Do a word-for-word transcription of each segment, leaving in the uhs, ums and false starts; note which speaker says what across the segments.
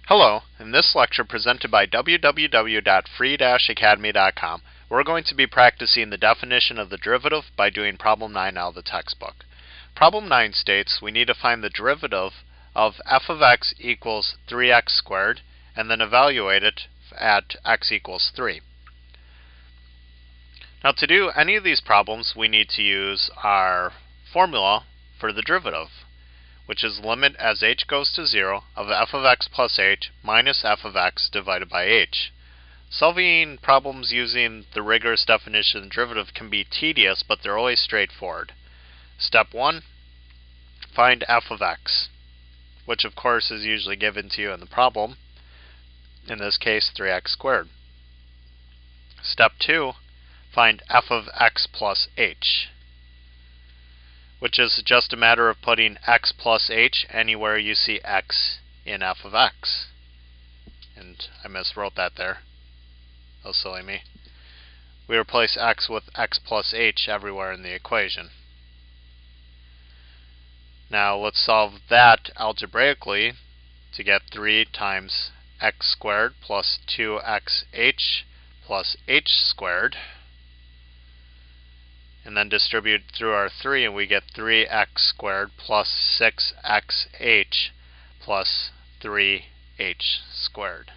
Speaker 1: Hello, in this lecture presented by w w w dot free dash academy dot com, we're going to be practicing the definition of the derivative by doing problem nine out of the textbook. Problem nine states we need to find the derivative of f of x equals three x squared and then evaluate it at x equals three. Now to do any of these problems we need to use our formula for the derivative, which is limit as h goes to zero of f of x plus h minus f of x divided by h. Solving problems using the rigorous definition of derivative can be tedious, but they're always straightforward. Step one, find f of x, which of course is usually given to you in the problem, in this case three x squared. Step two, find f of x plus h, which is just a matter of putting x plus h anywhere you see x in f of x. And I miswrote that there. Oh, silly me. We replace x with x plus h everywhere in the equation. Now let's solve that algebraically to get three times x squared plus two x h plus h squared. And then distribute through our three, and we get three x squared plus six x h plus three h squared.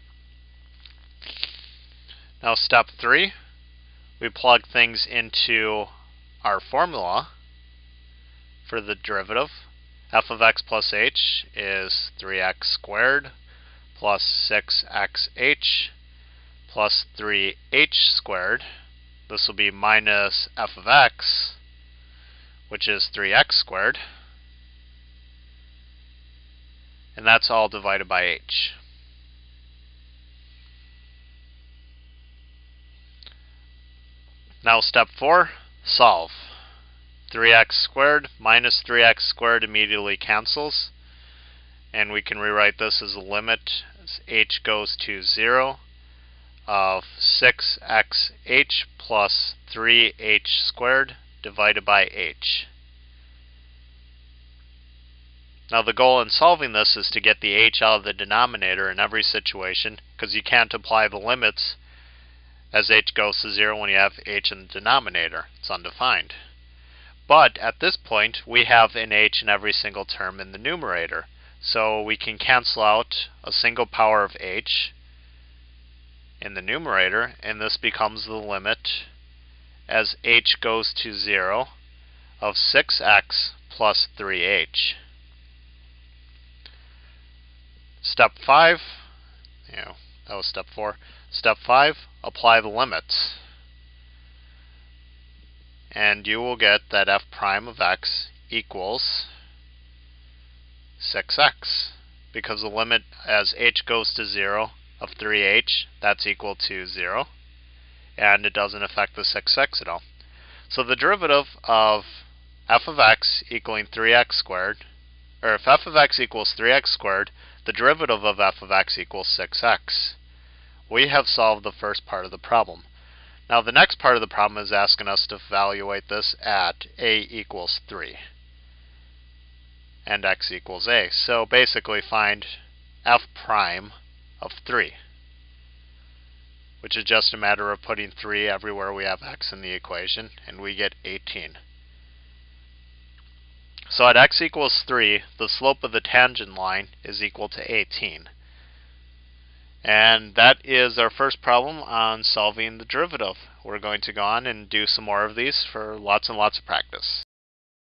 Speaker 1: Now step three, we plug things into our formula for the derivative. F of x plus h is three x squared plus six x h plus three h squared. This will be minus f of x, which is three x squared, and that's all divided by h. Now step four, solve. three x squared minus three x squared immediately cancels, and we can rewrite this as a limit as h goes to zero of six x h plus three h squared divided by h. Now the goal in solving this is to get the h out of the denominator in every situation, because you can't apply the limits as h goes to zero when you have h in the denominator. It's undefined. But at this point we have an h in every single term in the numerator, so we can cancel out a single power of h in the numerator, and this becomes the limit as h goes to zero of six x plus three h. Step five, you know, that was step four. Step five, apply the limits. And you will get that f prime of x equals six x, because the limit as h goes to zero of three h, that's equal to zero, and it doesn't affect the six x at all. So the derivative of f of x equaling three x squared, or if f of x equals three x squared, the derivative of f of x equals six x. We have solved the first part of the problem. Now the next part of the problem is asking us to evaluate this at a equals three and x equals a. So basically find f prime of three, which is just a matter of putting three everywhere we have x in the equation, and we get eighteen. So at x equals three, the slope of the tangent line is equal to eighteen. And that is our first problem on solving the derivative. We're going to go on and do some more of these for lots and lots of practice.